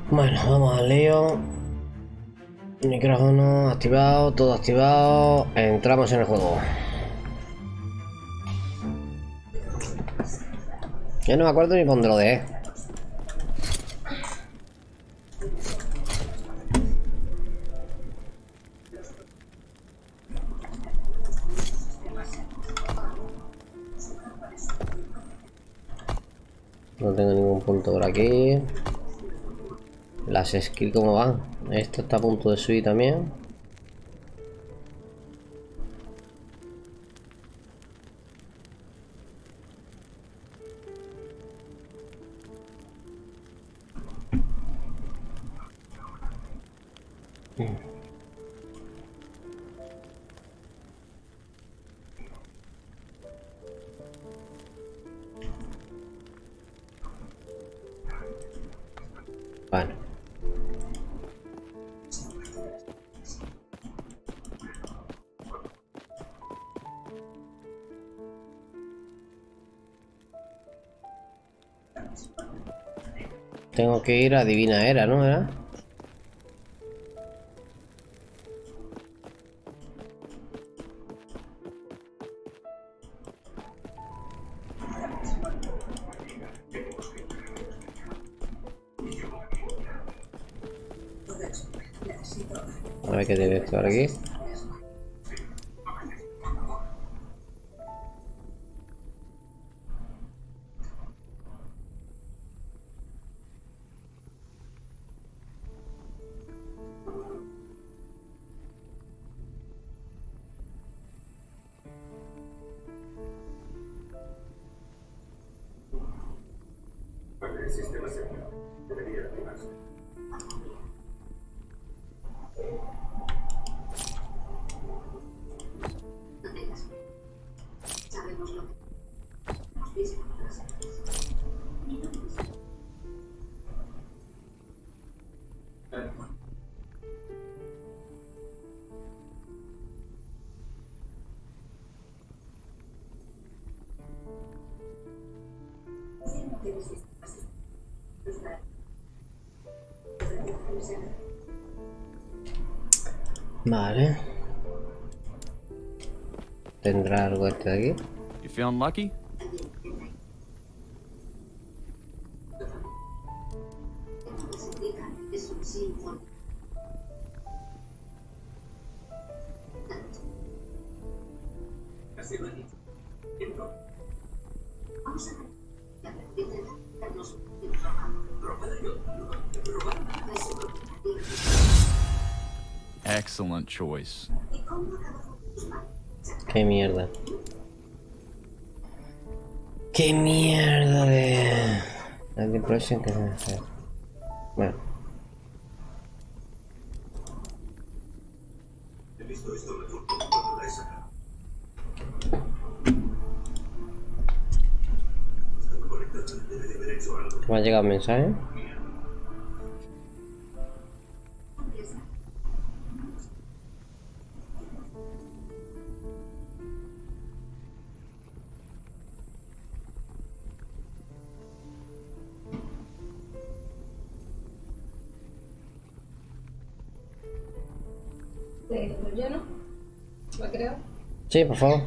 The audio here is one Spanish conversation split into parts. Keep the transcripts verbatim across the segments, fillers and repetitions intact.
Bueno, vamos al lío. Micrófono activado, todo activado. Entramos en el juego. Yo no me acuerdo ni dónde lo dejé. No tengo ningún punto por aquí. Las skills, ¿cómo van? Esto está a punto de subir también. Bueno. Tengo que ir a Divina Era, ¿no? ¿Era? A ver qué tiene esto por aquí. El sistema seguro debería activarse. No tengas miedo. Sabemos lo que hemos visto en otras áreas. Y no nos Vale. ¿Tendrá algo este de aquí? You feeling lucky? indican es un símbolo. Así lo he dicho. Entro. Vamos a ver. Ya me intentar darnos Robada yo. Robada. Excellent choice. ¿Y cómo acabó tus manos? Qué mierda. Qué mierda de... La depression que se me hace. Bueno. He visto esto mejor cuando la he sacado. Estaba conectado. Debe de haber hecho algo. Me ha llegado un mensaje. ¿Lo lleno? ¿Lo creo? Sí, por favor.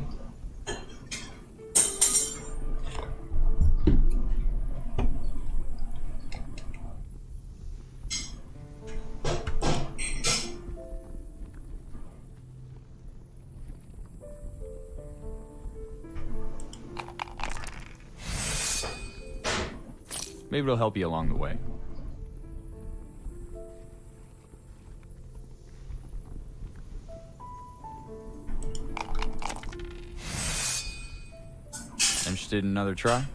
Maybe it'll help you along the way. Interested in another try?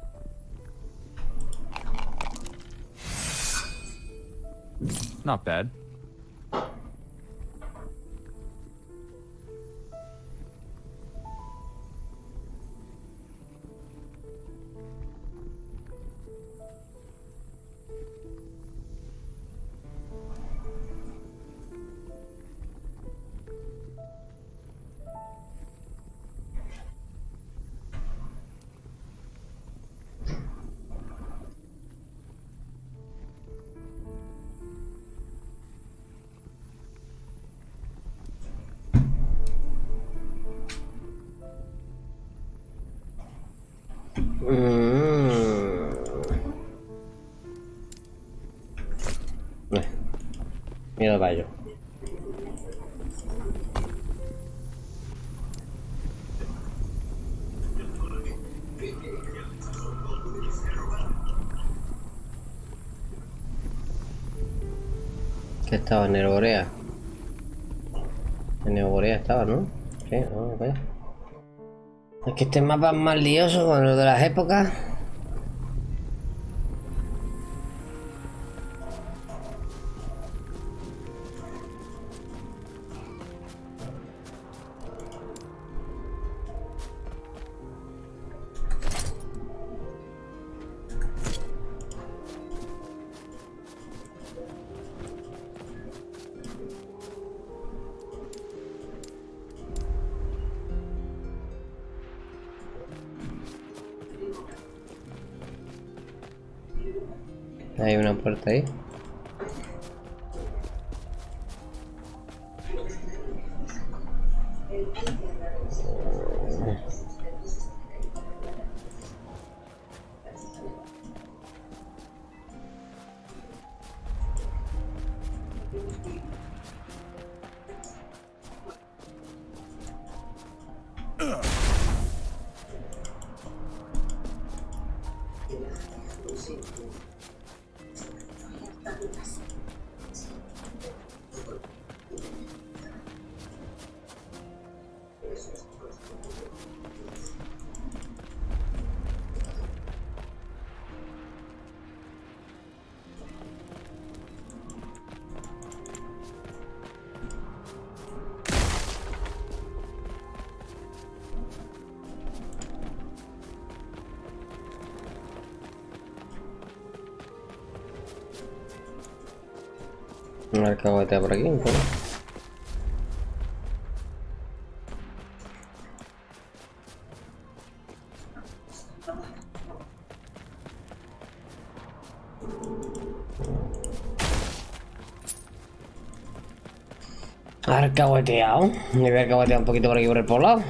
Not bad. Eh, mira el baño. Que estaba en Neoborea. En Neoborea estaba, ¿no? Sí, vamos para allá. Es que este mapa es más lioso con lo de las épocas. Hay una puerta ahí. Una alcahueta por aquí, ¿no? Alcahueteado. Me voy a alcahuetear un poquito por aquí por el poblado.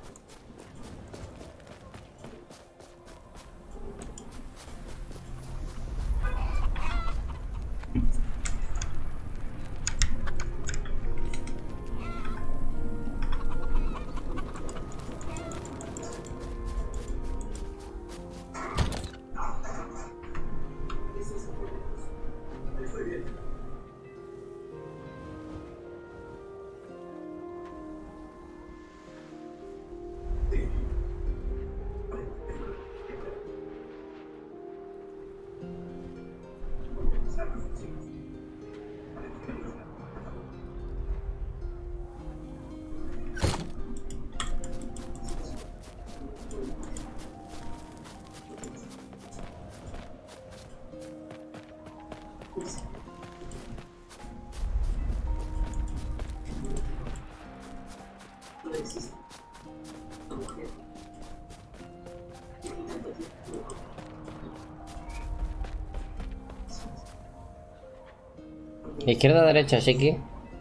Izquierda, derecha, Shiki.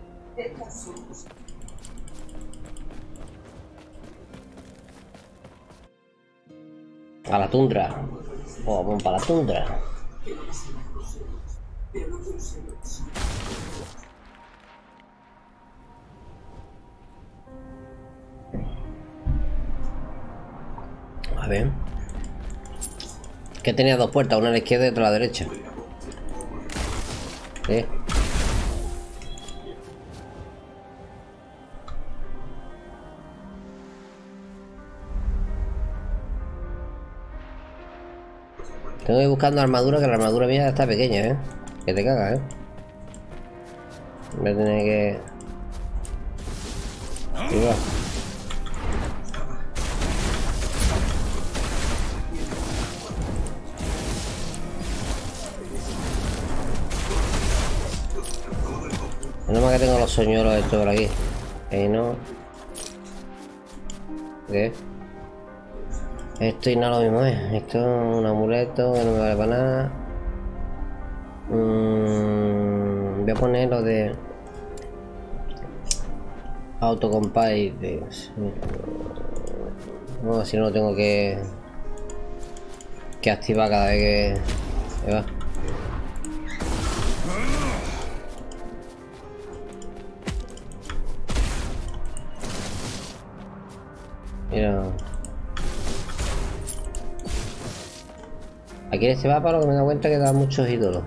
A la tundra. O vamos para la tundra. A ver. Que tenía dos puertas, una a la izquierda y otra a la derecha. Sí. Tengo que ir buscando armadura, que la armadura mía está pequeña, ¿eh? Que te cagas, ¿eh? Voy a tener que... Ahí va. Menos mal que tengo los soñuelos estos por aquí. Ahí no. ¿Qué? Esto y no lo mismo es. Esto es un amuleto que no me vale para nada. Mm, voy a poner lo de autocompile. De... No, si no lo tengo que que activar cada vez que... Ahí va. Mira. Aquí en este mapa lo que me he dado cuenta es que da muchos ídolos.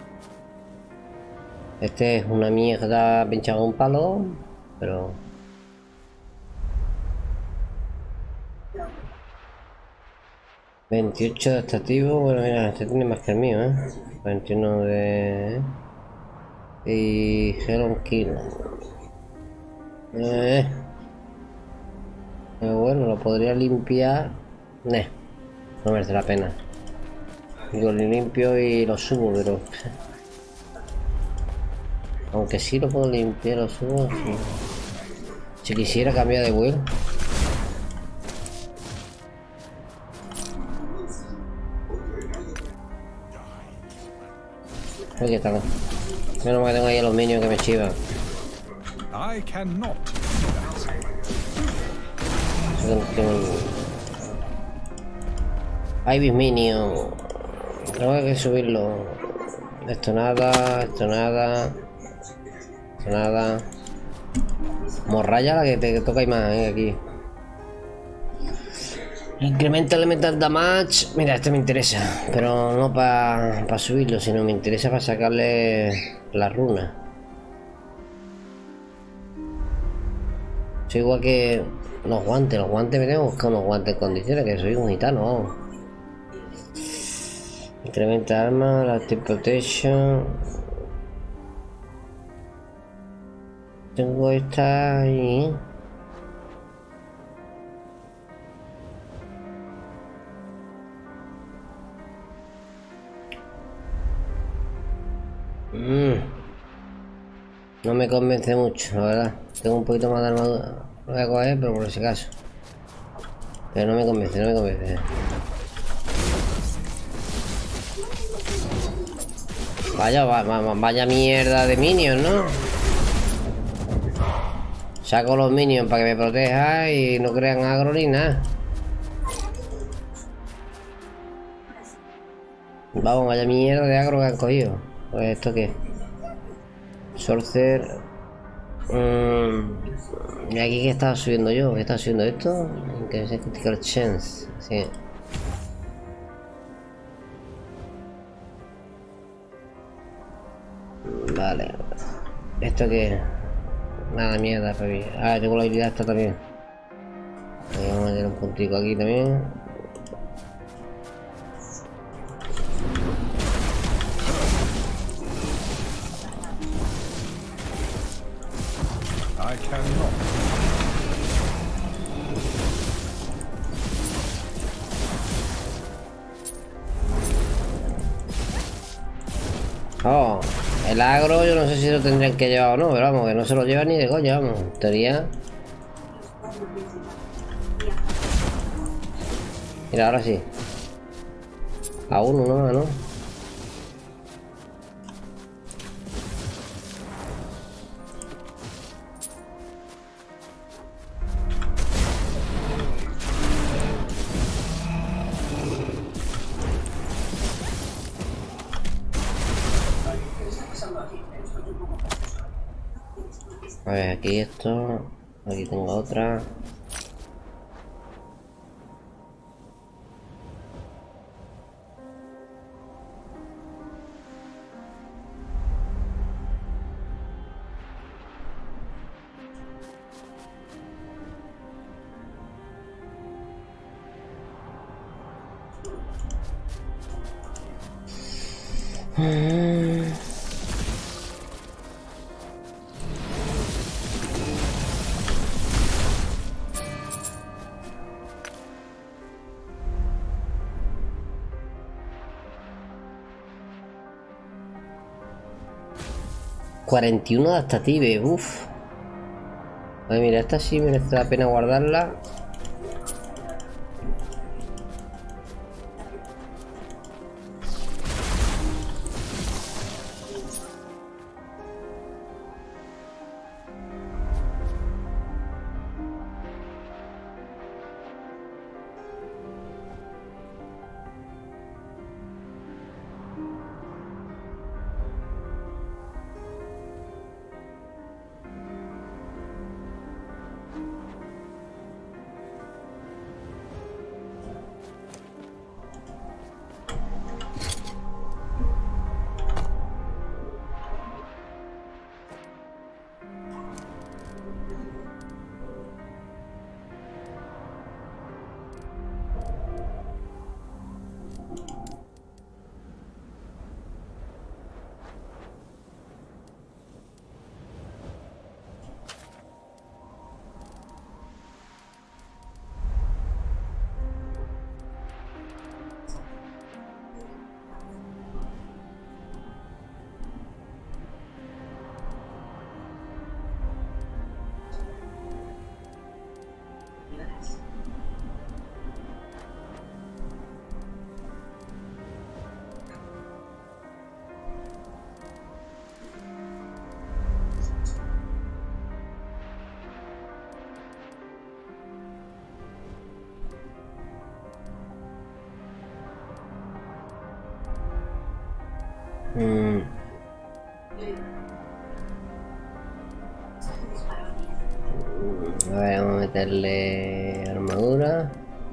Este es una mierda pinchado a un palo, pero... veintiocho de adaptativo, bueno mira, este tiene más que el mío, ¿eh? veintiuno de... y Hellon Kill. Eh... Pero bueno, lo podría limpiar. Nah, no merece la pena. Digo, lo limpio y lo subo, pero... aunque sí lo puedo limpiar, lo subo, sí. Si quisiera cambiar de vuelo. Uy, qué tal. Menos mal que tengo ahí a los minions que me chivan. I cannot. Hay mis minions. Tengo que subirlo. Esto nada, esto nada. Esto nada. Morralla la que te toca y más, eh, aquí. Incrementa elemental damage. Mira, este me interesa. Pero no para pa subirlo, sino me interesa para sacarle la runa. Soy igual que los guantes. Los guantes me tengo que buscar unos guantes en condiciones, que soy un gitano, vamos. Incrementa arma, la Active Protection. Tengo esta ahí. Mm. No me convence mucho, la verdad. Tengo un poquito más de armadura. Lo voy a coger, pero por si acaso. Pero no me convence, no me convence. Vaya, va, va, vaya mierda de minions, ¿no? Saco los minions para que me proteja y no crean agro ni nada. Vamos, vaya mierda de agro que han cogido. Pues esto qué. Sorcerer. Mm, y aquí que estaba subiendo yo, ¿qué estaba subiendo esto? Que es critical chance. Sí. Vale. ¿Esto qué? Nada, mierda, para mí. Ah, tengo la habilidad esta también. Ahí vamos a meter un puntico aquí también. I cannot. Oh, el agro yo no sé si lo tendrían que llevar o no, pero vamos, que no se lo lleva ni de coña, vamos. En teoría. Mira, ahora sí. A uno nomás, ¿no? A ver, aquí esto. Aquí tengo otra. cuarenta y uno adaptative, uff. Ay, mira, esta sí merece la pena guardarla. Mm, a ver, vamos a meterle armadura.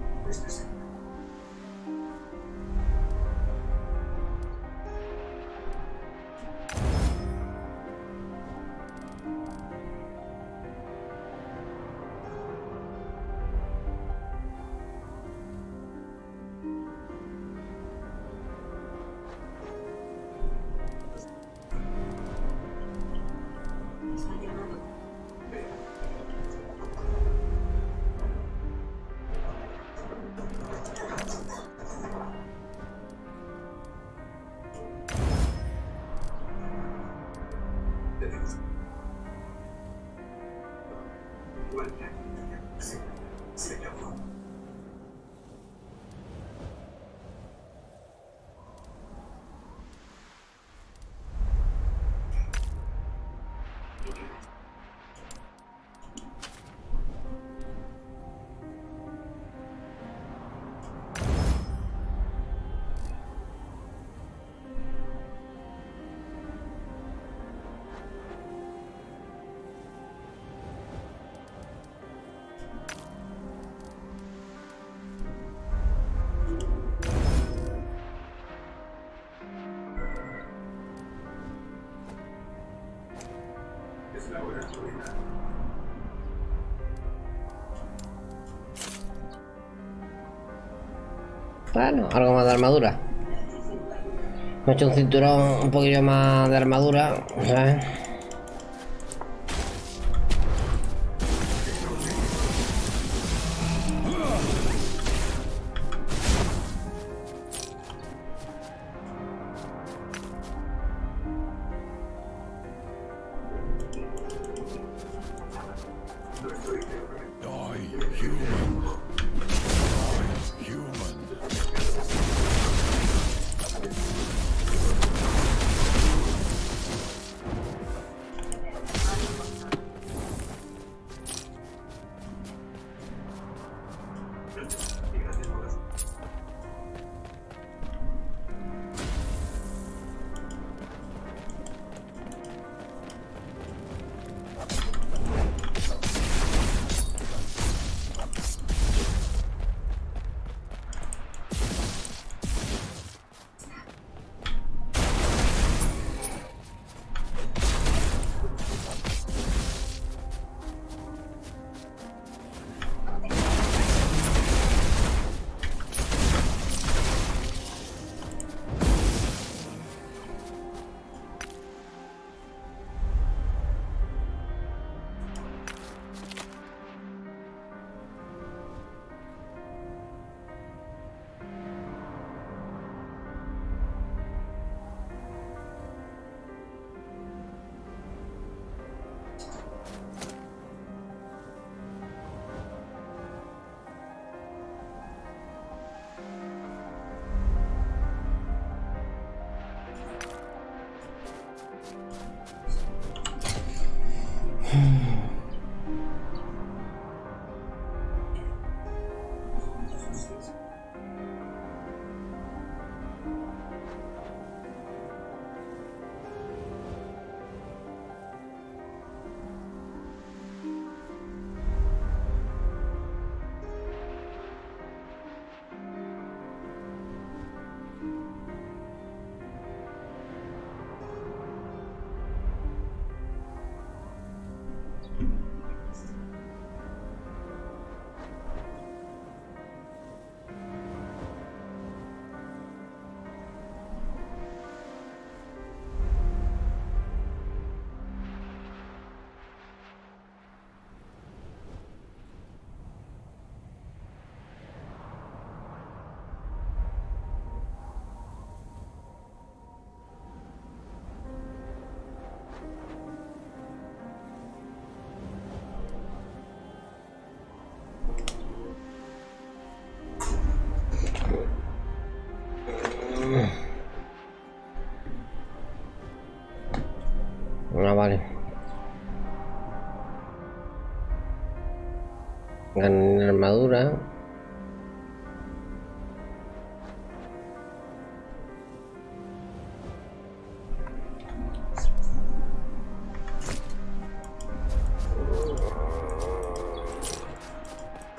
Bueno, algo más de armadura. Me he hecho un cinturón un poquillo más de armadura, ¿sabes? Die, human. Die, human. Ah, vale. Ganan armadura.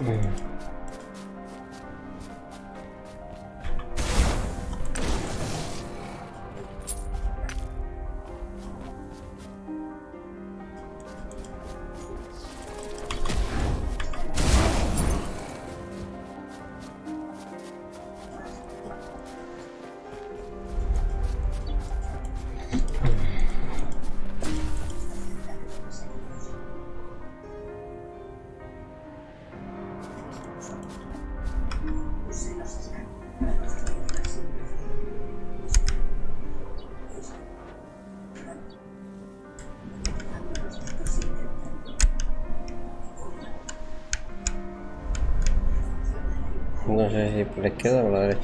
No sé si por la izquierda o por la derecha.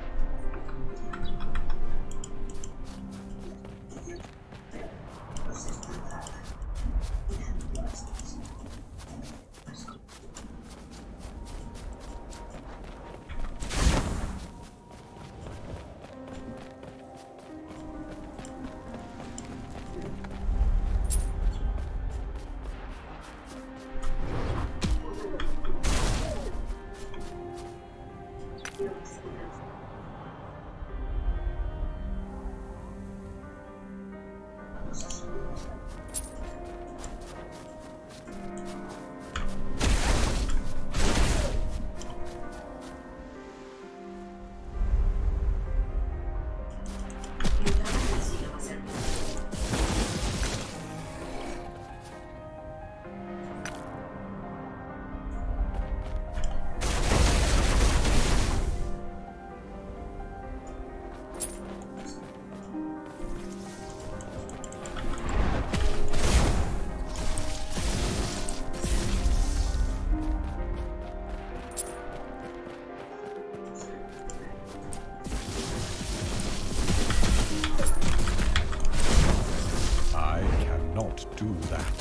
I cannot do that.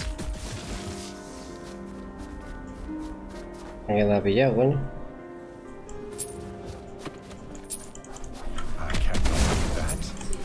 Me queda pillado, coño. I cannot do that.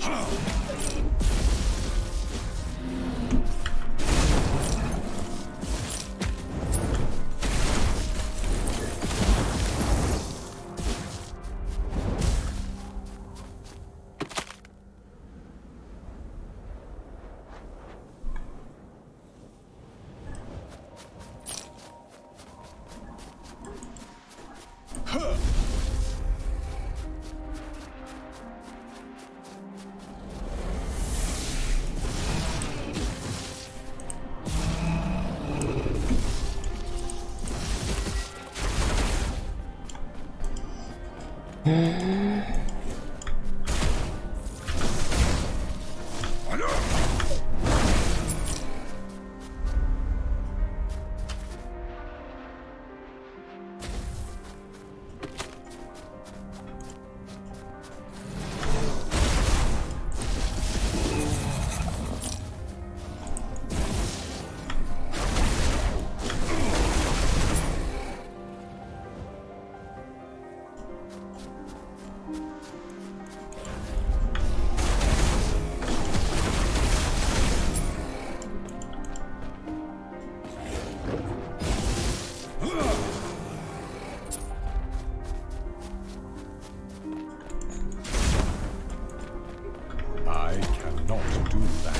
I cannot do that.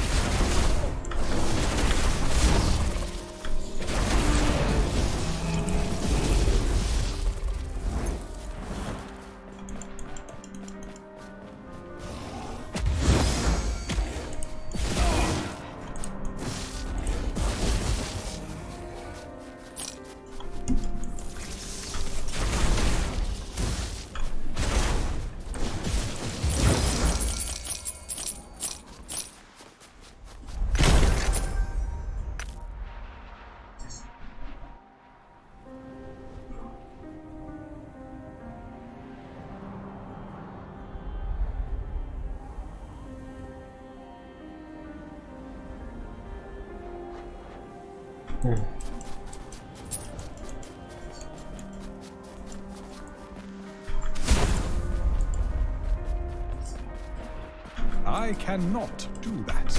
I cannot do that.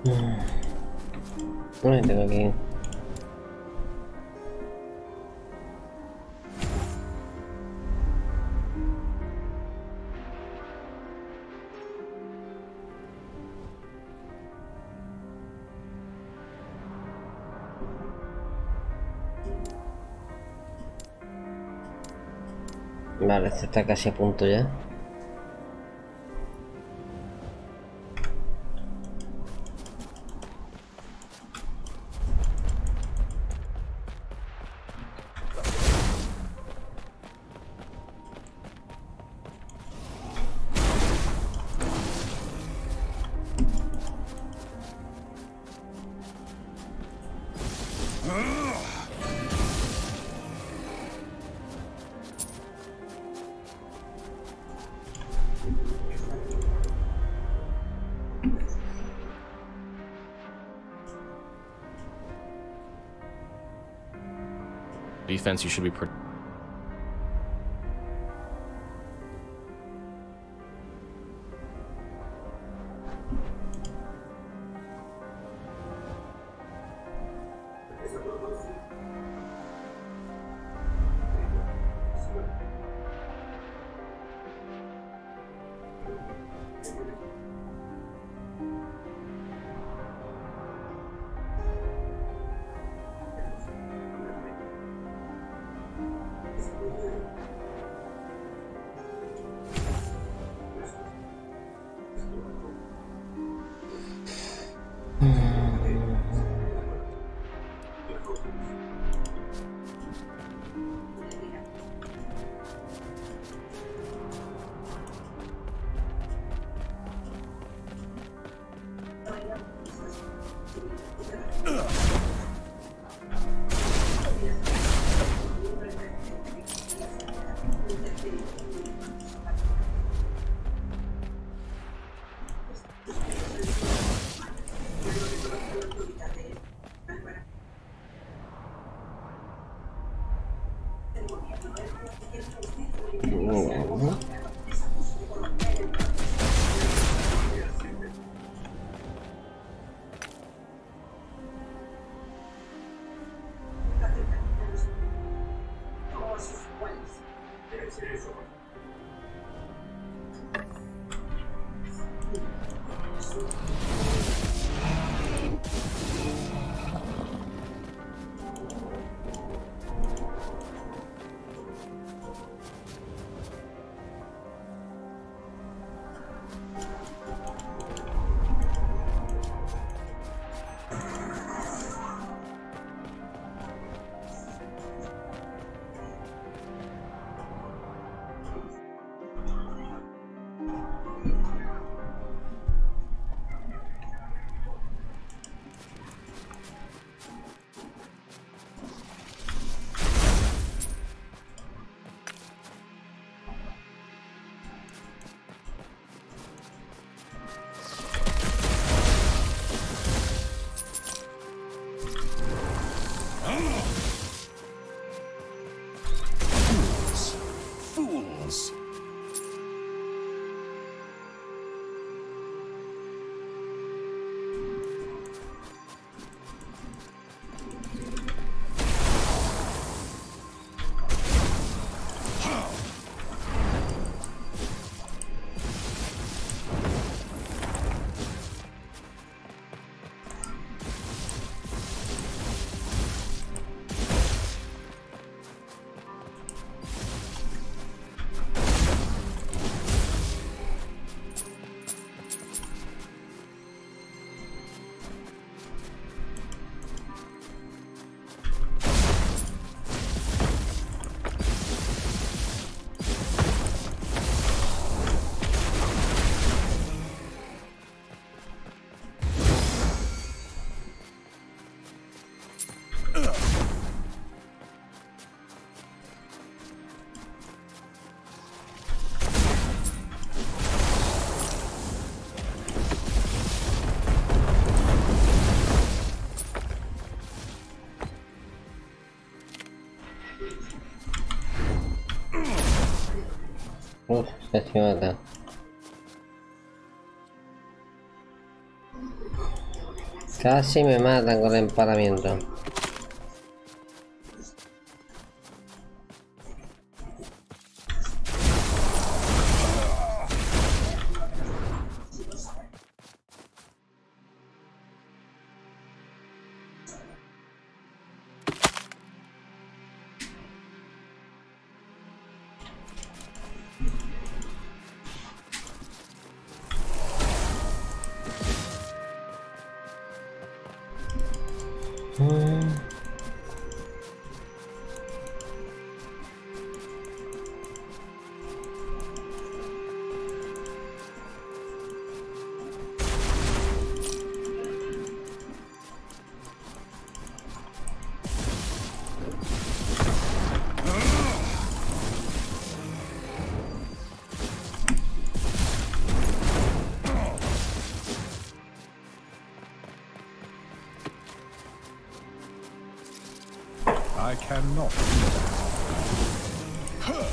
No, tengo aquí. Vale, este está casi a punto ya. Defense, you should be pretty. Uf, casi me mata. Casi me matan con el emparamiento. I cannot do that.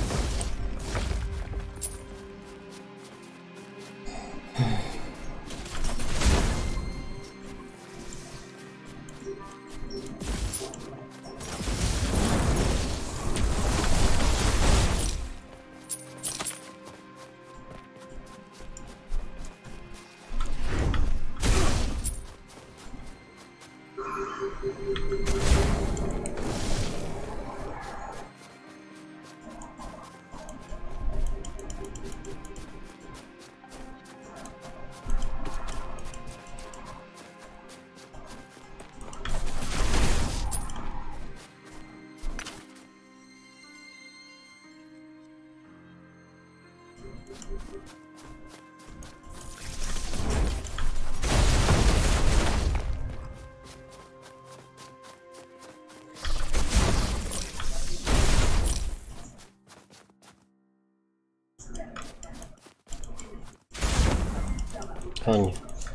Coño.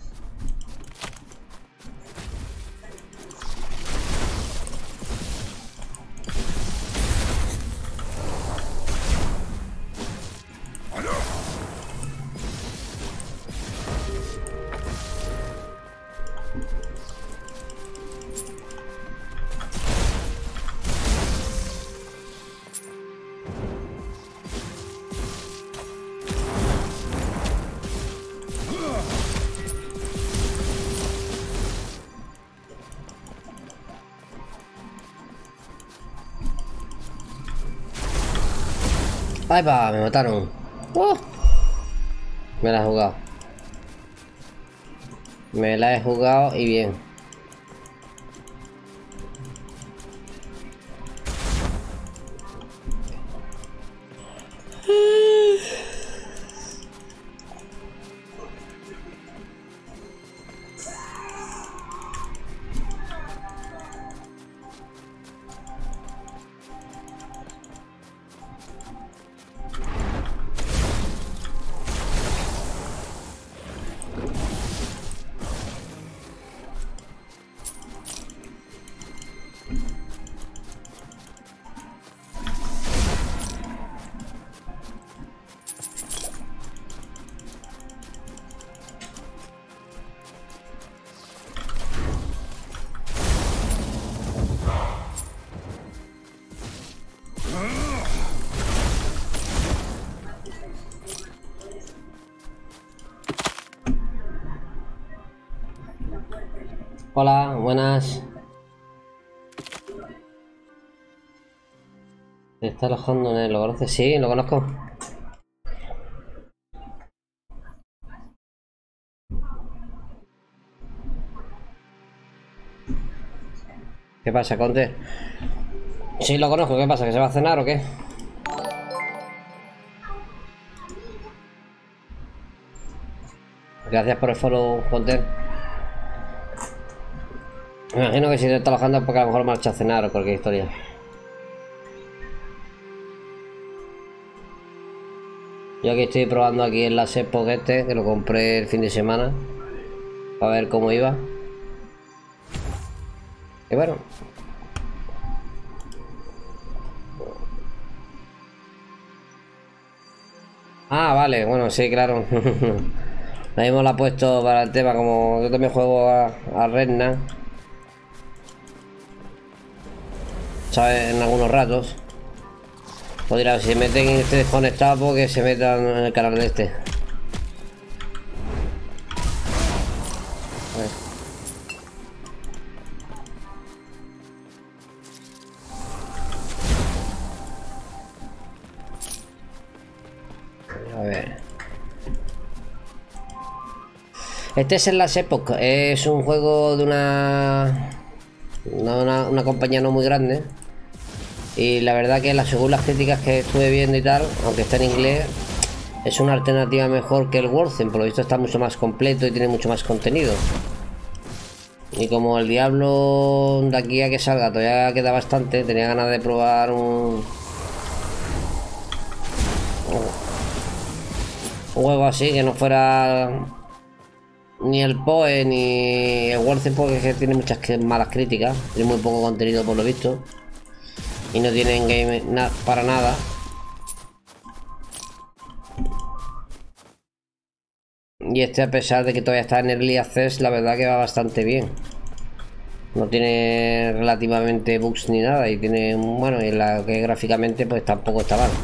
¡Ay, va! Me mataron. ¡Oh! Me la he jugado. Me la he jugado y bien. Hola, buenas. ¿Se está alojando en él? ¿Lo conoces? Sí, lo conozco. ¿Qué pasa, Conte? Sí, lo conozco. ¿Qué pasa? ¿Que se va a cenar o qué? Gracias por el follow, Conte. Me imagino que si te está alojando es porque a lo mejor marcha a cenar o cualquier historia. Yo aquí estoy probando aquí el láser este, que lo compré el fin de semana. Para ver cómo iba. Y bueno. Ah, vale, bueno, sí, claro. Ahora mismo la he puesto para el tema, como yo también juego a, a Redna, ¿sabes? En algunos ratos. Pues dirá, si se meten en este desconectado, porque se metan en el canal de este. A ver. Este es el Last Epoch. Es un juego de una una, una una compañía no muy grande. Y la verdad que según las críticas que estuve viendo y tal, aunque está en inglés, es una alternativa mejor que el Worzen. Por lo visto está mucho más completo y tiene mucho más contenido. Y como el Diablo de aquí a que salga todavía queda bastante, tenía ganas de probar un... un juego así, que no fuera ni el P O E ni el Worzen, porque tiene muchas malas críticas, tiene muy poco contenido por lo visto. Y no tienen game na para nada. Y este, a pesar de que todavía está en Early Access, la verdad que va bastante bien. No tiene relativamente bugs ni nada. Y tiene, bueno, y la que gráficamente pues tampoco está mal.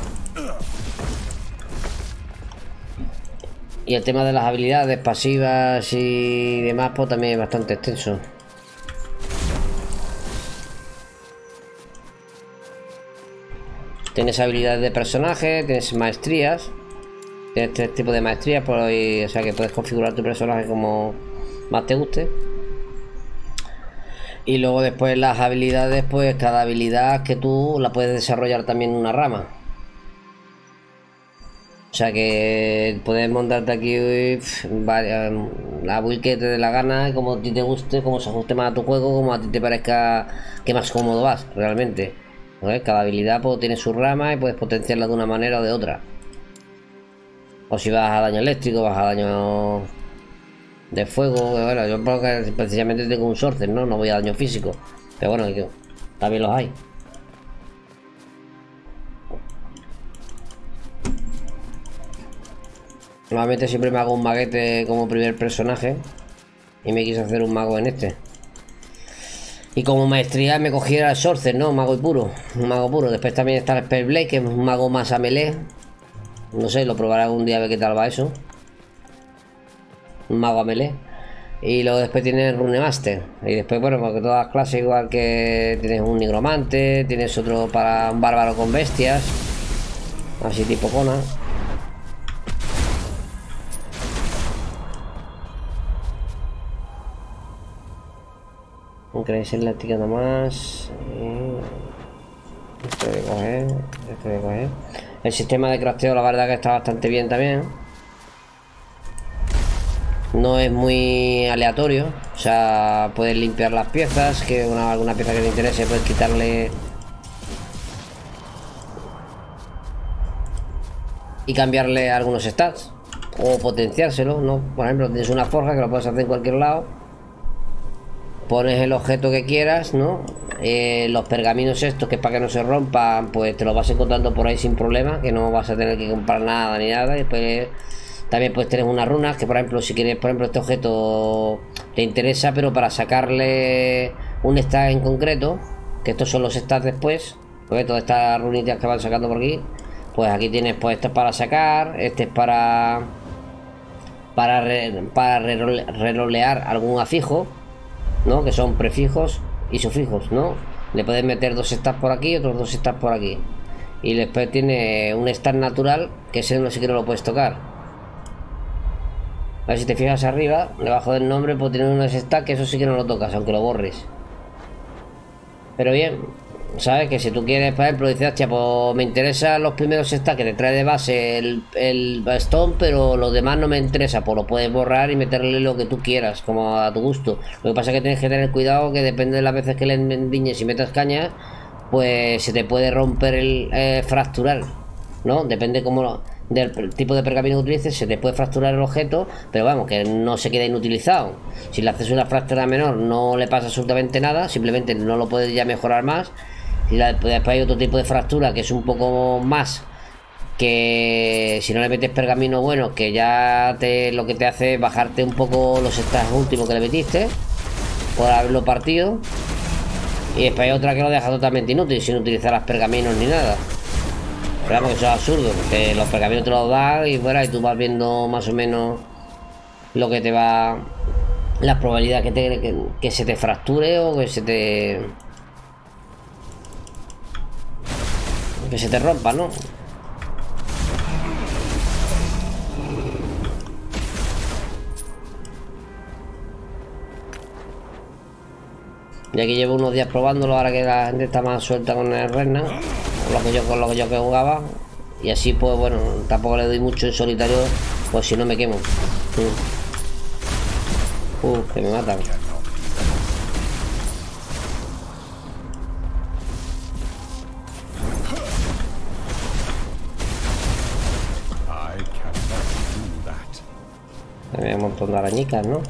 Y el tema de las habilidades pasivas y demás pues también es bastante extenso. Tienes habilidades de personaje, tienes maestrías. Tienes tres tipos de maestrías, por hoy, o sea que puedes configurar tu personaje como más te guste. Y luego después las habilidades, pues cada habilidad que tú la puedes desarrollar también en una rama. O sea que puedes montarte aquí pff, varias, la build que te dé la gana, como a ti te guste, como se ajuste más a tu juego, como a ti te parezca que más cómodo vas realmente. ¿Ves? Cada habilidad pues, tiene su rama y puedes potenciarla de una manera o de otra. O si vas a daño eléctrico, vas a daño de fuego. Bueno, yo porque precisamente tengo un Sorcerer, ¿no? No voy a daño físico. Pero bueno, yo, también los hay. Normalmente siempre me hago un maguete como primer personaje. Y me quise hacer un mago en este. Y como maestría me cogiera el Sorcerer, ¿no? Un mago y puro. Un mago puro. Después también está el Spellblade, que es un mago más a melee. No sé, lo probaré algún día a ver qué tal va eso. Un mago a melee. Y luego después tiene el Runemaster. Y después, bueno, porque todas las clases, igual que tienes un nigromante, tienes otro para un bárbaro con bestias. Así tipo Conan. Creencia eléctrica nomás. Esto de coger. Esto de coger. El sistema de crafteo, la verdad que está bastante bien también. No es muy aleatorio. O sea, puedes limpiar las piezas. Que una, alguna pieza que te interese, puedes quitarle. Y cambiarle algunos stats. O potenciárselo, ¿no? Por ejemplo, tienes una forja que lo puedes hacer en cualquier lado. Pones el objeto que quieras, ¿no? Eh, los pergaminos estos, que es para que no se rompan, pues te los vas encontrando por ahí sin problema, que no vas a tener que comprar nada ni nada. Y después también puedes tener unas runas, que por ejemplo, si quieres, por ejemplo, este objeto te interesa, pero para sacarle un stat en concreto, que estos son los stats después, pues todas estas runitas que van sacando por aquí, pues aquí tienes, pues esto es para sacar, este es para para, re, para rerolear algún afijo, ¿no? Que son prefijos y sufijos, ¿no? Le puedes meter dos stats por aquí y otros dos stats por aquí. Y después tiene un stat natural, que ese no sé que no lo puedes tocar. A ver si te fijas arriba, debajo del nombre, pues tiene unos stats que eso sí que no lo tocas, aunque lo borres. Pero bien, ¿sabes? Que si tú quieres, por ejemplo, dices, hostia, pues me interesan los primeros stats que te trae de base el, el Stone, pero los demás no me interesa, pues lo puedes borrar y meterle lo que tú quieras, como a tu gusto. Lo que pasa es que tienes que tener cuidado, que depende de las veces que le endiñes y metas caña, pues se te puede romper el eh, fracturar, ¿no? Depende como lo, del tipo de pergamino que utilices, se te puede fracturar el objeto, pero vamos, que no se queda inutilizado. Si le haces una fractura menor no le pasa absolutamente nada, simplemente no lo puedes ya mejorar más. Y la, después hay otro tipo de fractura que es un poco más que si no le metes pergamino bueno, que ya te lo que te hace es bajarte un poco los stats últimos que le metiste por haberlo partido. Y después hay otra que lo deja totalmente inútil, sin utilizar las pergaminos ni nada. Pero vamos, que eso es absurdo, porque los pergaminos te los das y fuera, y tú vas viendo más o menos lo que te va, las probabilidades que, te, que, que se te fracture o que se te que se te rompa, ¿no? Y aquí llevo unos días probándolo ahora que la gente está más suelta con el Remnant, con lo que yo con lo que yo que jugaba. Y así pues bueno, tampoco le doy mucho en solitario, pues si no me quemo. Uh, uh que me matan. Hay un montón de arañicas, ¿no?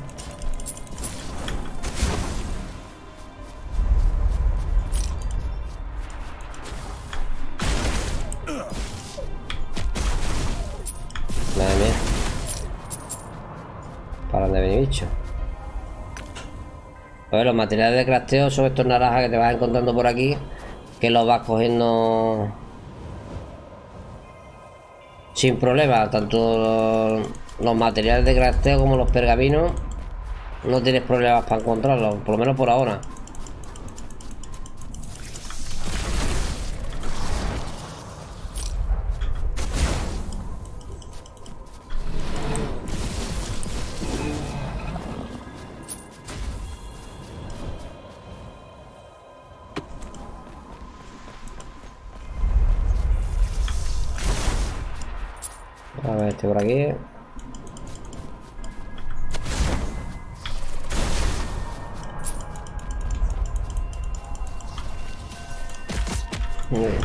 Madre mía. ¿Para dónde viene bicho? A ver, los materiales de crafteo son estos naranjas que te vas encontrando por aquí, que los vas cogiendo sin problema. Tanto los, los materiales de crafteo como los pergaminos no tienes problemas para encontrarlos, por lo menos por ahora. A ver, este por aquí. Muy bien.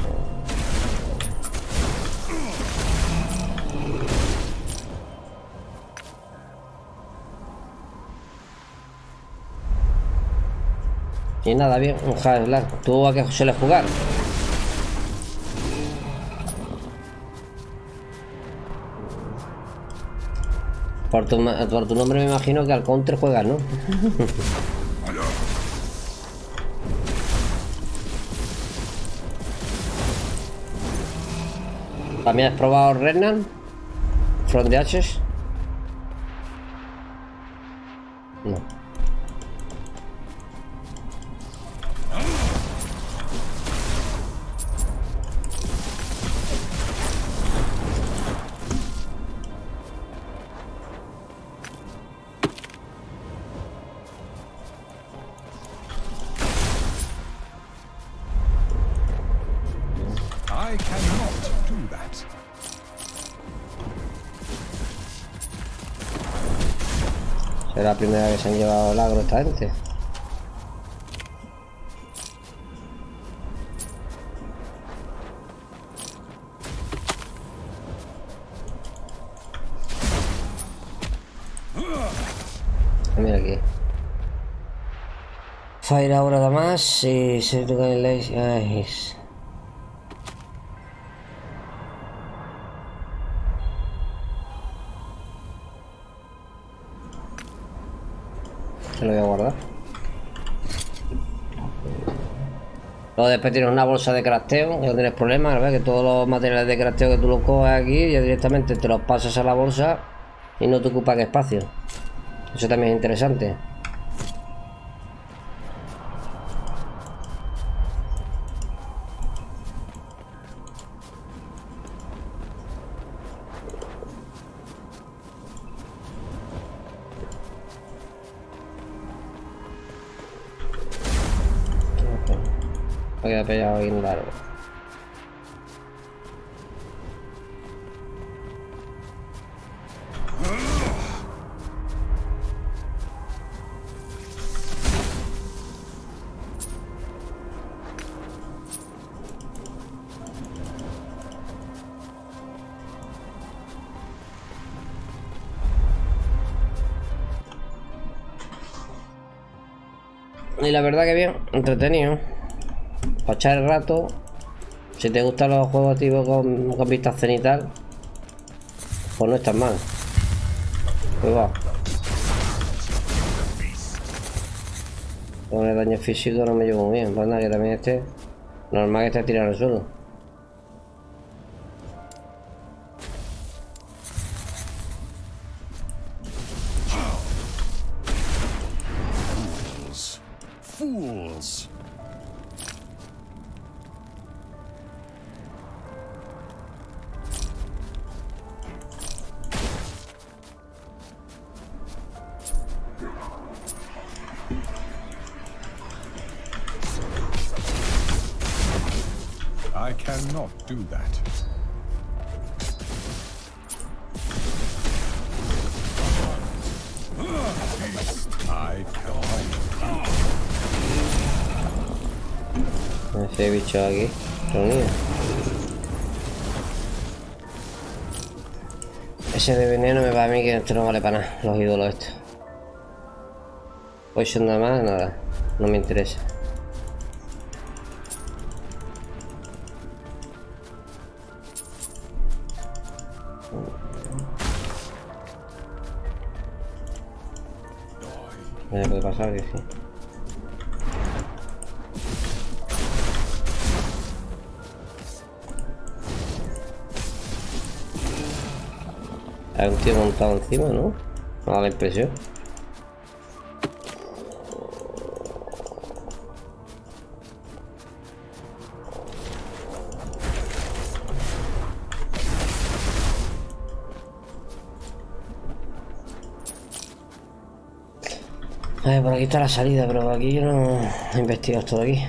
Y nada, bien, un hack slack. ¿Tú a qué sueles jugar? Por tu, por tu nombre me imagino que al counter juegas, ¿no? ¿También has probado Remnant? ¿From the Ashes? No. I cannot do that. Será la primera vez que se han llevado el agro esta gente. Mira aquí. Fire ahora nada más y se toca el ay. Se lo voy a guardar. Luego después tienes una bolsa de crafteo, que no tienes problema, ¿ves? Que todos los materiales de crafteo que tú los coges aquí, ya directamente te los pasas a la bolsa y no te ocupan espacio. Eso también es interesante. Me queda pegado ahí en el árbol. Y la verdad que bien, entretenido. Para echar el rato, Si te gustan los juegos tipo con, con vista cenital, pues no están mal. Cuidado. Con el daño físico no me llevo muy bien. Pues nada, que también este... Normal que esté tirado al suelo. Fools! I cannot do that. I cannot. Ese bicho aquí, reunido. Ese de veneno me va a mí que esto no vale para nada, los ídolos estos. Poison nada más, nada, no me interesa. Me puede pasar que sí. Hay un tío montado encima, ¿no? Me da la impresión. A ver, por aquí está la salida, pero por aquí yo no he investigado todo aquí.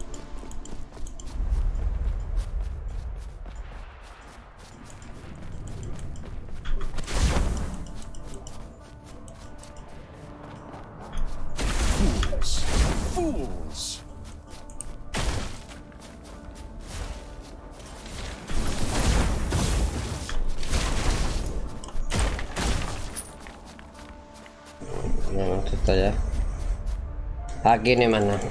Fools! Fools! No, esto está ya. Aquí no hay más nada.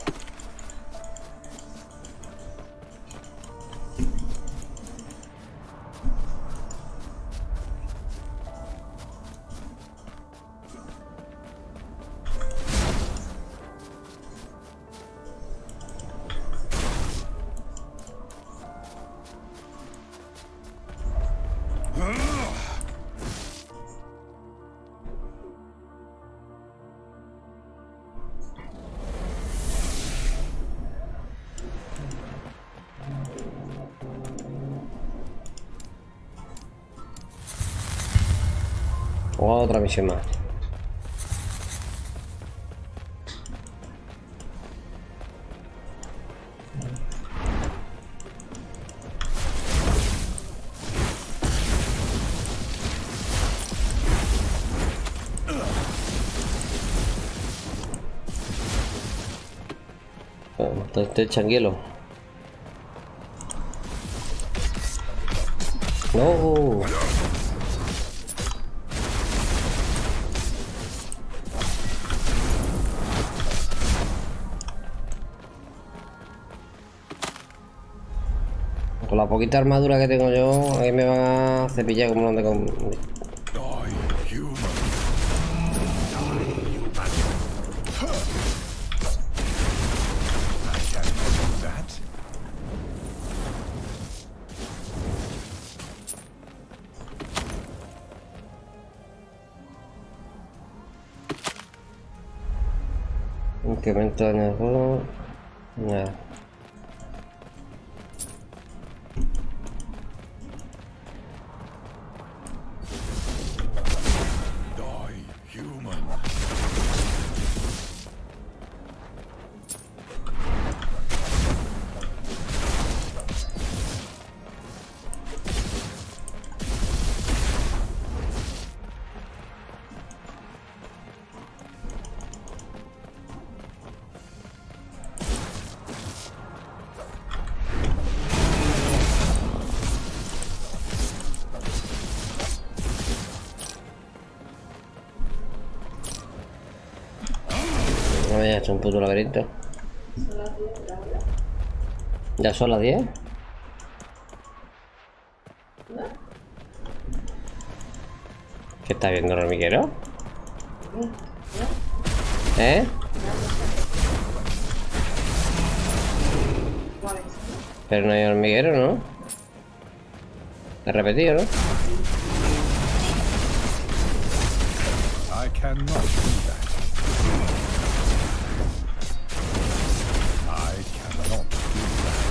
Otra misión más. Este changuelo. No. Con la poquita armadura que tengo yo, ahí me van a cepillar como donde con... Die, human. I cannot do that. Incremento de daño de juego. Nada. Die, human. No me haya hecho un puto laberinto. Ya son las diez. está viendo el hormiguero? ¿Eh? Pero no hay hormiguero, ¿no? He repetido, ¿no? I cannot do that. I cannot do that.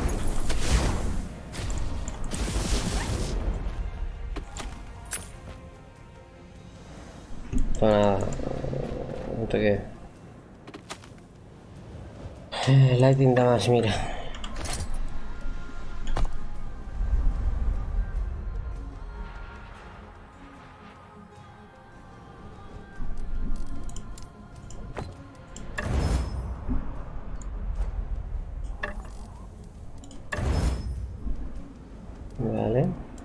Pues nada. No te qué. Eh, Lightning damage, mira. Vale.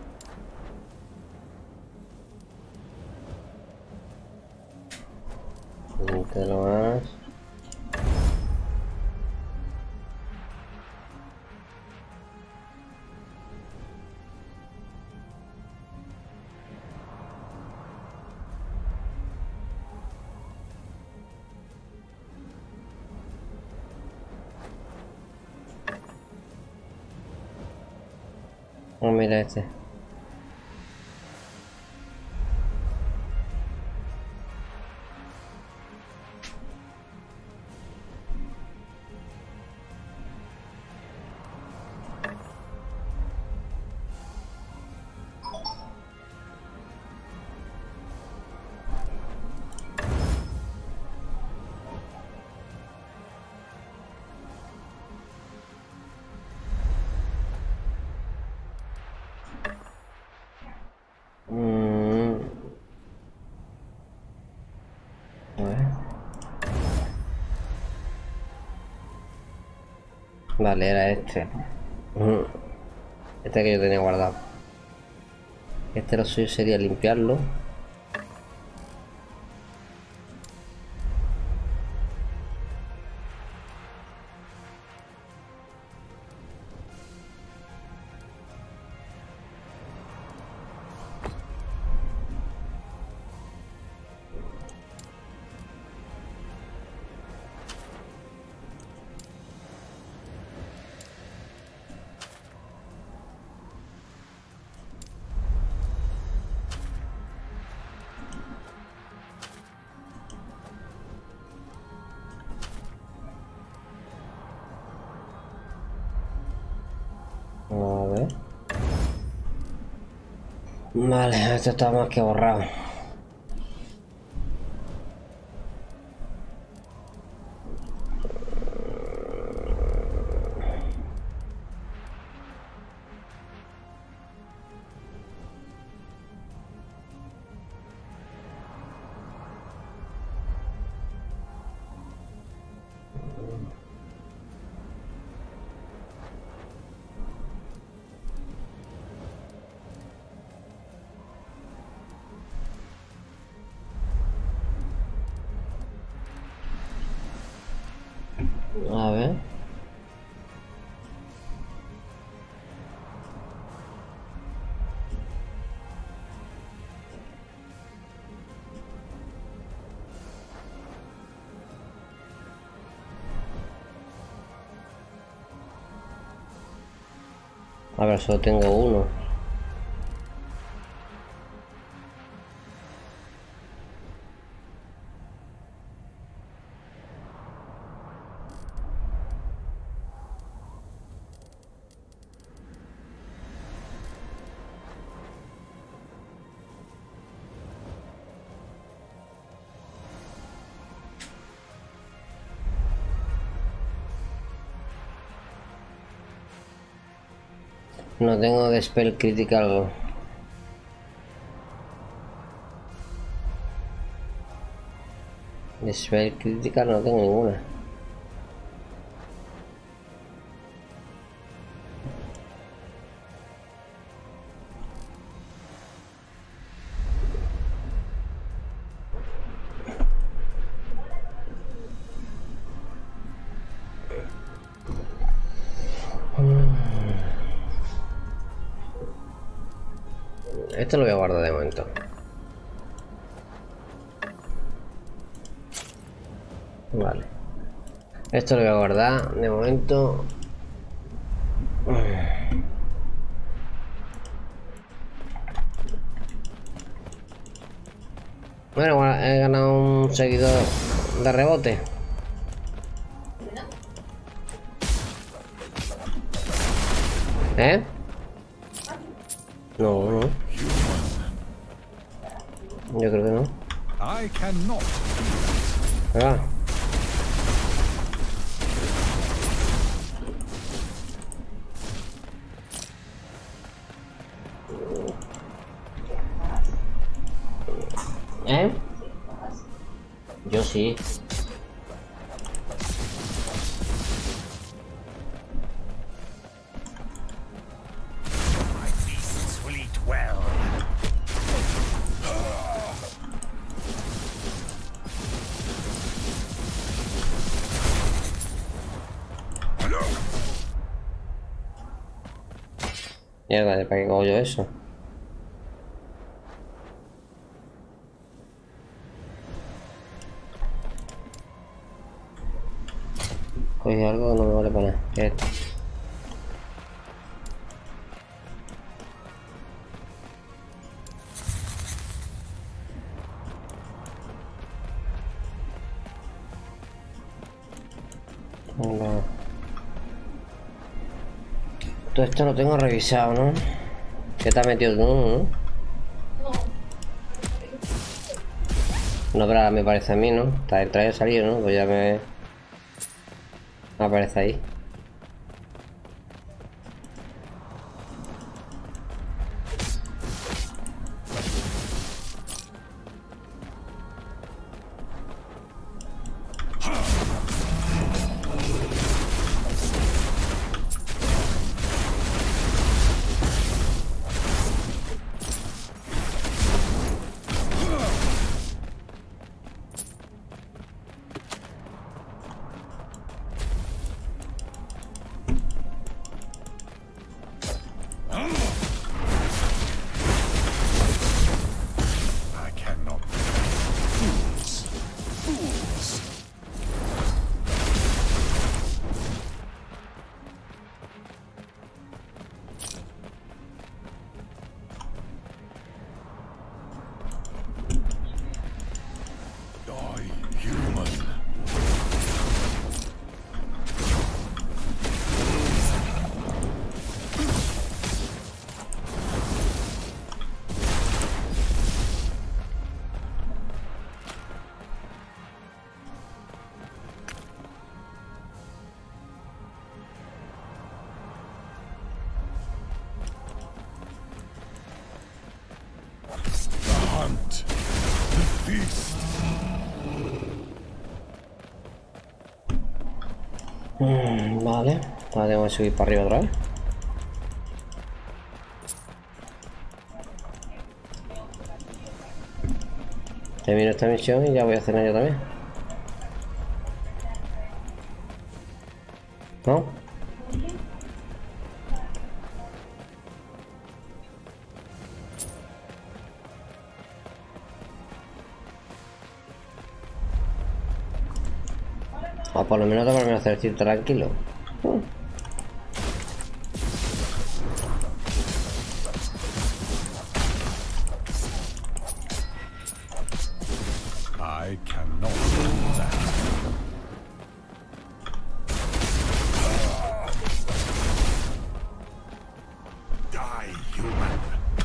Un lo más. Oh, mira este. Mm. A ver. Vale, era este. Mm. Este que yo tenía guardado. Este lo suyo sería limpiarlo. A ver. Vale, esto está más que borrado. A ver. A ver, solo tengo uno. No tengo de spell critical. De spell critical no tengo ninguna. Esto lo voy a guardar de momento. Vale. Esto lo voy a guardar de momento. Bueno, bueno, he ganado un seguidor de rebote. ¿Eh? No, no. Yo creo que no. I cannot. Ah. ¿Eh? Yo sí. My beasts will eat well. Mierda, ¿para qué cojo yo eso? Cogí algo que no me vale para nada. ¿Qué es esto? Venga. Todo esto lo tengo revisado, ¿no? ¿Qué te has metido tú, no? No, pero ahora me parece a mí, ¿no? Está entrado y salido, ¿no? Pues ya me... me aparece ahí. I cannot. Fools. Fools. Die, human. The hunt. The feast. Mm, vale. Ahora tengo que subir para arriba otra vez. Termino esta misión y ya voy a cenar yo también. ¿No? O por lo menos tomarme a hacer esto tranquilo. I cannot do that. Die, human.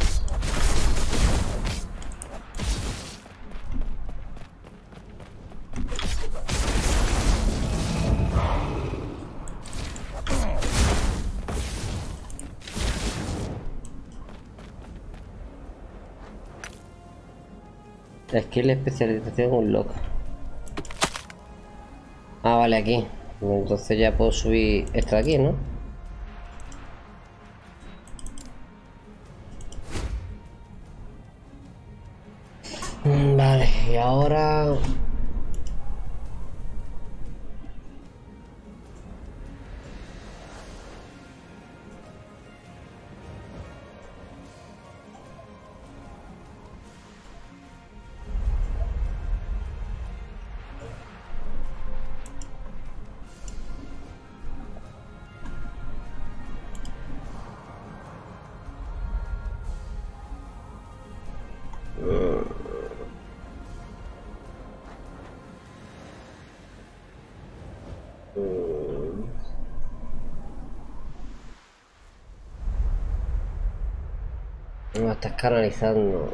Skill especialización un loco. Ah, vale, aquí. Entonces ya puedo subir esto de aquí, ¿no? Mm, Vale, y ahora... Me estás canalizando.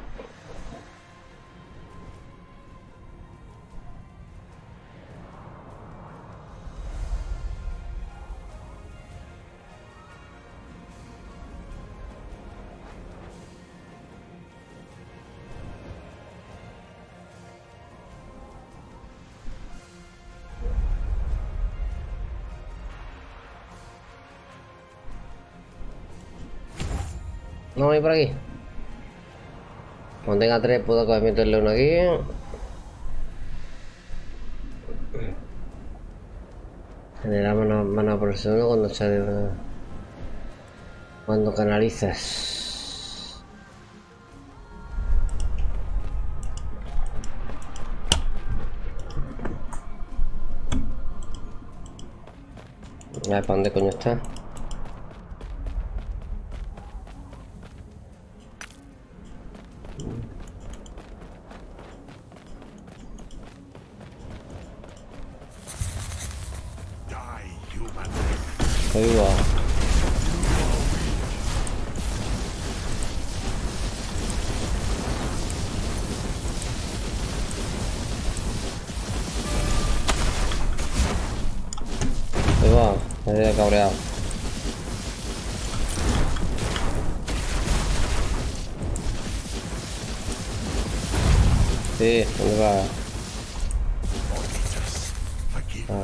No voy por aquí. Cuando tenga tres puedo coger meterle uno aquí. Generar mana, mana por segundo cuando sale. Cuando canalizas. A ver, ¿para dónde coño está? Ahí va. Ahí va, me he cabreado. Sí, ¿dónde va? Ah.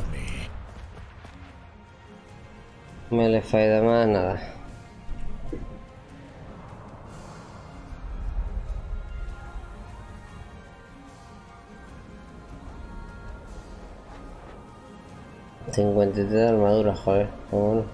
Me le falla más nada. cincuenta y tres de armadura, joder, bueno.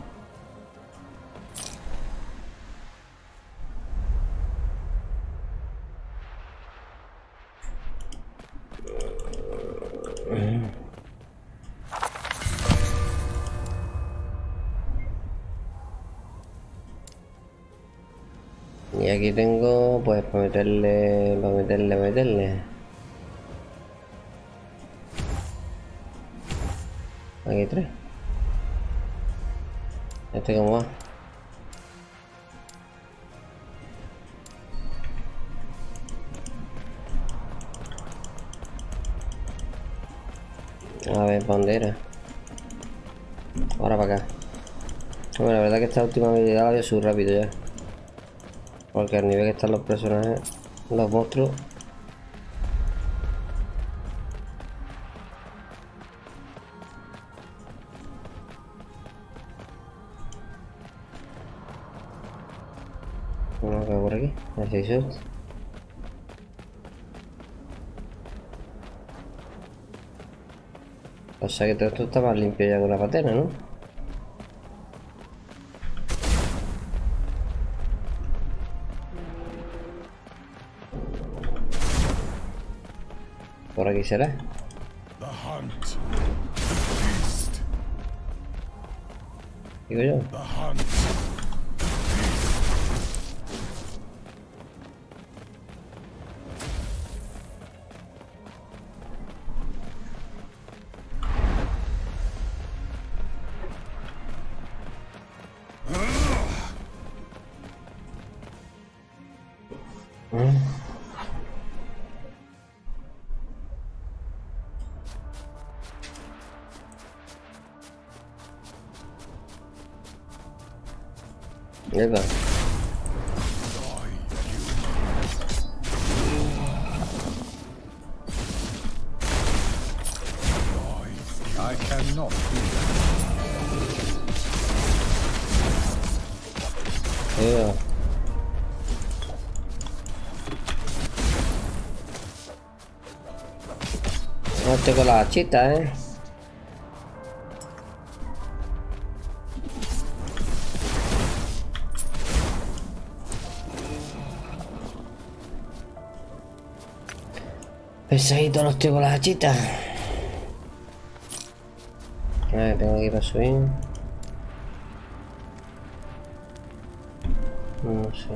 Y aquí tengo, pues, para meterle, para meterle, para meterle. Aquí tres. Este cómo va. A ver, ¿para dónde era? Ahora para acá. Bueno, la verdad que esta última habilidad la voy a subir rápido ya. Porque al nivel que están los personajes, los monstruos. Uno que va por aquí, así es. O sea que todo esto está más limpio ya con la patena, ¿no? Por aquí será. The hunt. The feast. Digo yo. The hunt. Epa. I cannot do that. Epa. No estoy con la hachita, eh. Pesadito los estoy con las hachitas. A ver, tengo aquí para subir. No sé.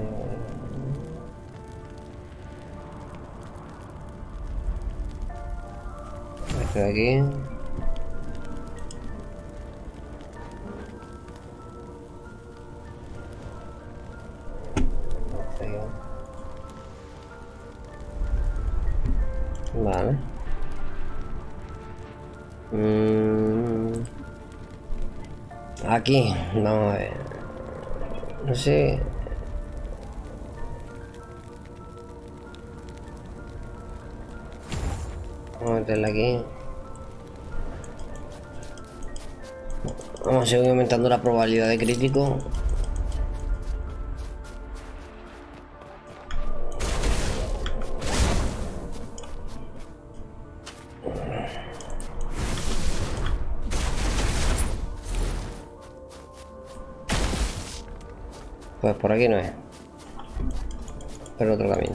Esto de aquí. Vale. Mm. Aquí, vamos a ver. No sé. Vamos a meterla aquí. Vamos a seguir aumentando la probabilidad de crítico. Pues por aquí no es. Pero otro camino.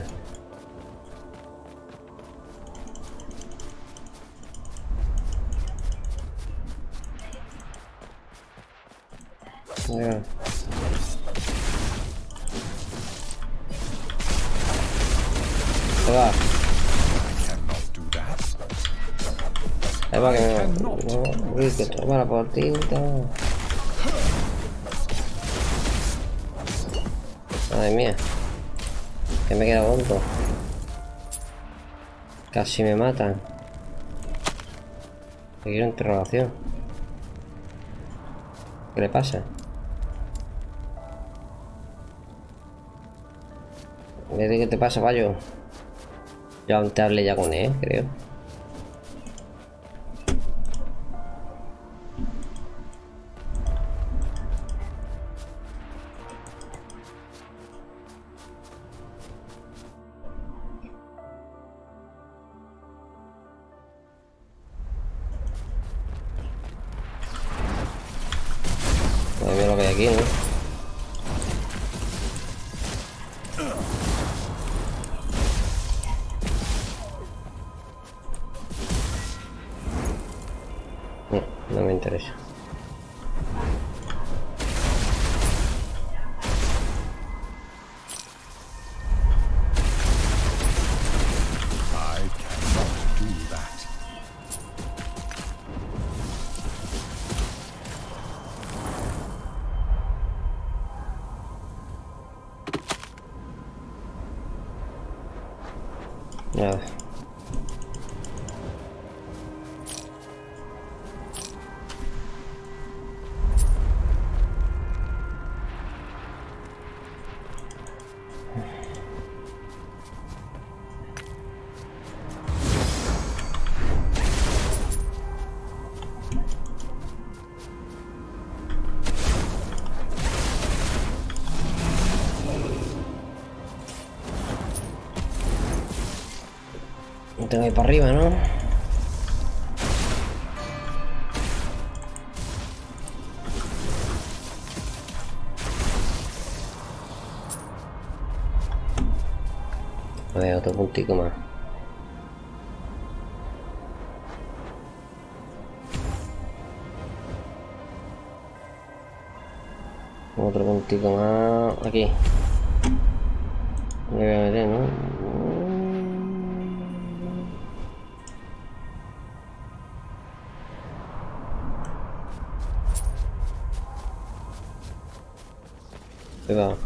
Mira. Se va. Cannot do that. Ahí va que me... No, uy, que toma la portita. Madre mía. Que me queda tonto. Casi me matan. Me quiero interrogación. ¿Qué le pasa? ¿Qué te pasa, payo? Yo antes hablé ya con él, creo. Madre mía lo que hay aquí, ¿no? No, no me interesa. I cannot do that. Nada. Tengo que ir para arriba, ¿no? A ver, otro puntico más. Otro puntico más aquí. Me voy a meter, ¿no? Cuidado.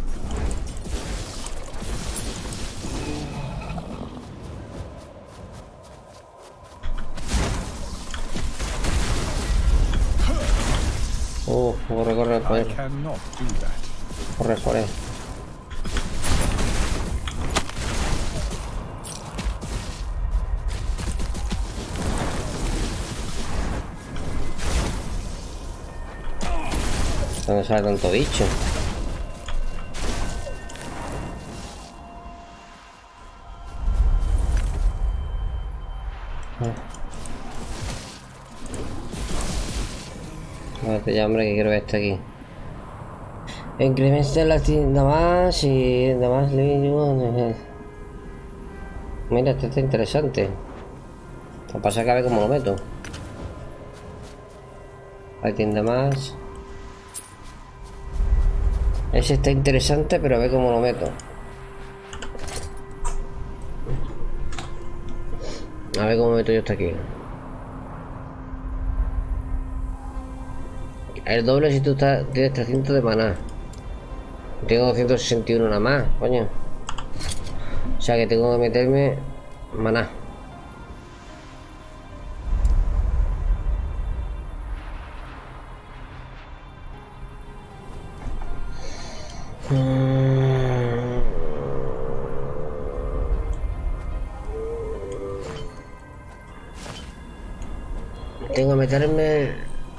Uh, corre, corre, I corre, cannot do that. corre, corre. ¿Dónde sale tanto bicho? Espérate ya, hombre, que quiero ver este aquí. Incrementa la tienda más y nada más. Mira, este está interesante. Lo que pasa es que a ver cómo lo meto. La tienda más. Ese está interesante, pero a ver cómo lo meto. A ver cómo meto yo hasta aquí. El doble si tú estás, tienes trescientos de maná. Tengo doscientos sesenta y uno nada más, coño. O sea que tengo que meterme maná. Tengo que meterme...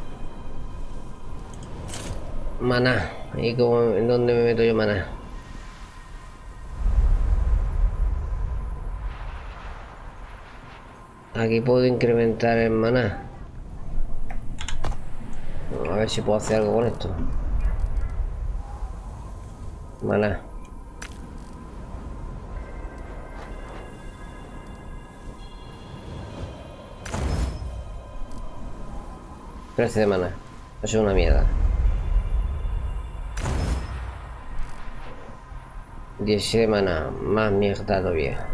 Maná. ¿Y cómo, en dónde me meto yo maná? Aquí puedo incrementar el maná. A ver si puedo hacer algo con esto. Maná. trece de maná. Eso es una mierda. dieciséis de maná. Más mierda todavía.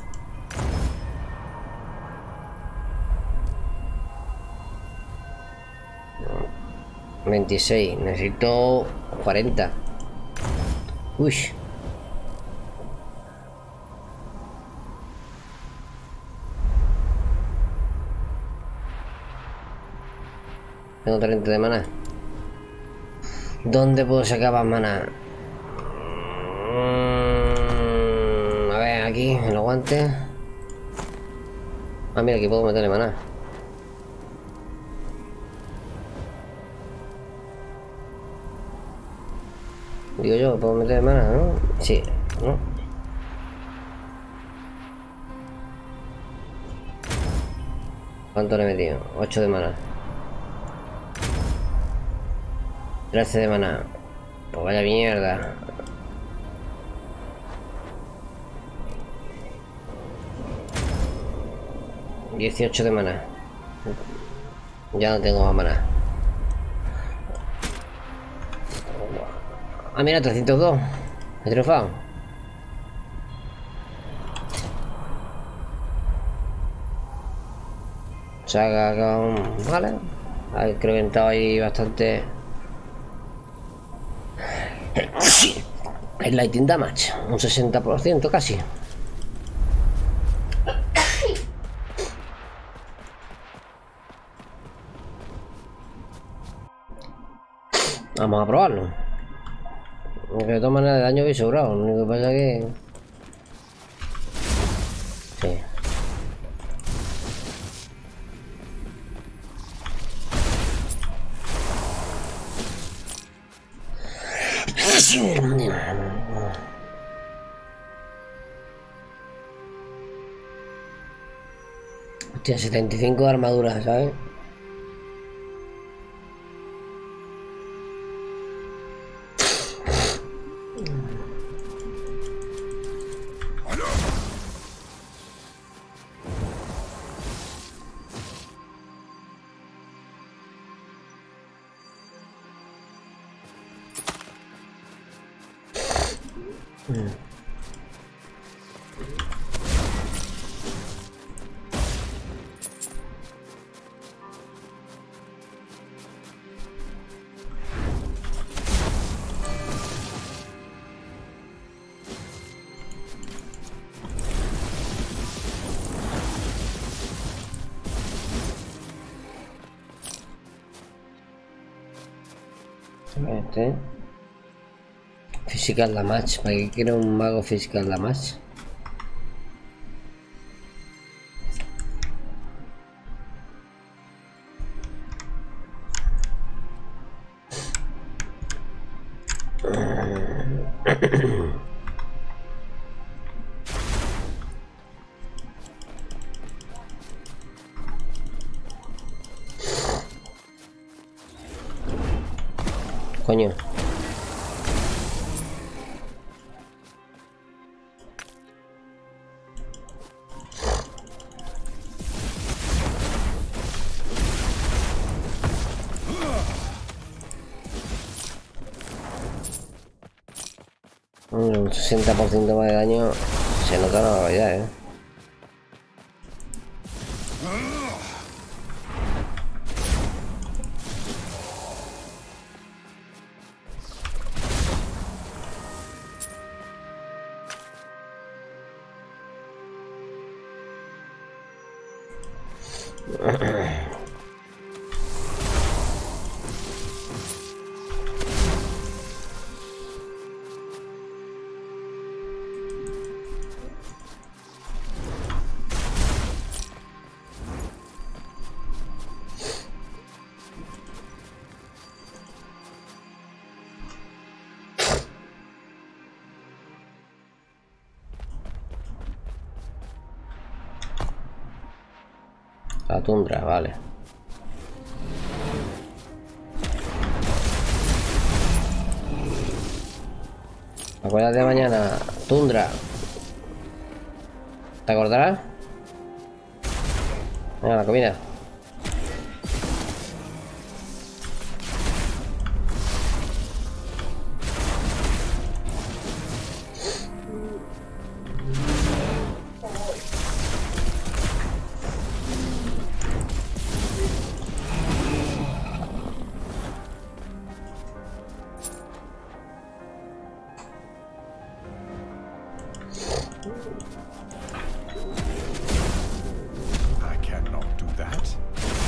veintiséis. Necesito cuarenta. Uy. Tengo treinta de maná. ¿Dónde puedo sacar más maná? Mm, a ver, aquí, en los guantes. Ah, mira, aquí puedo meterle maná. Digo yo, puedo meterle maná, ¿no? Sí, ¿no? ¿Cuánto le he metido? ocho de maná. trece de maná. Pues vaya mierda. dieciocho de maná. Ya no tengo más maná. Ah, mira, trescientos dos. He triunfado. Saca con... Vale. Ha incrementado ahí bastante... El lightning damage, un sesenta por ciento casi. Vamos a probarlo. Aunque de todas maneras de daño habéis sobrado. Lo único que pasa es que... Sí. Hostia, setenta y cinco de armadura, ¿sabes? Este. Physical damage. ¿Para qué quiero un mago physical damage? Coño. Un sesenta por ciento más de daño. Se nota una barbaridad, eh. La tundra, vale. Acuérdate mañana, tundra. ¿Te acordarás? Venga, la comida. I cannot do that.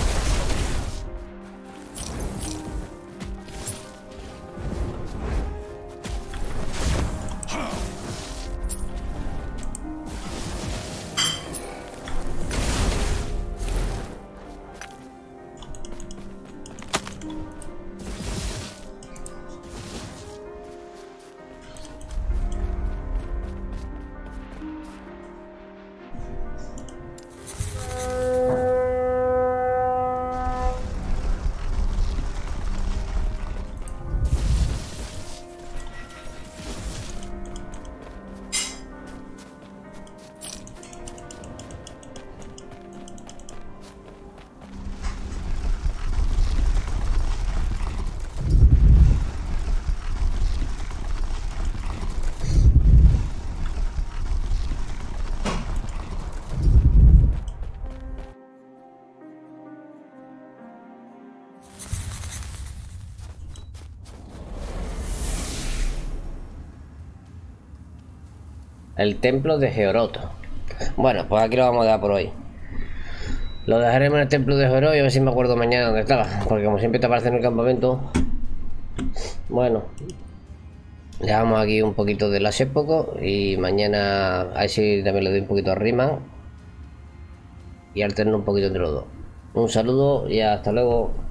El templo de Georoto. Bueno, pues aquí lo vamos a dejar por hoy. Lo dejaremos en el templo de Georoto y a ver si me acuerdo mañana dónde estaba. Porque como siempre te aparece en el campamento. Bueno. Dejamos aquí un poquito de las épocas. Y mañana a ver si también le doy un poquito a Riemann. Y alterno un poquito entre los dos. Un saludo y hasta luego.